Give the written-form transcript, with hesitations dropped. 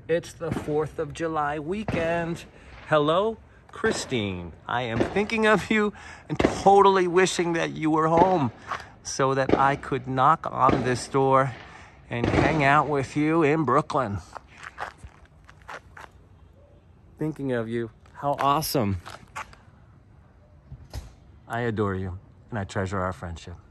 It's the 4th of July weekend. Hello, Christine. I am thinking of you and totally wishing that you were home so that I could knock on this door and hang out with you in Brooklyn. Thinking of you. How awesome. I adore you and I treasure our friendship.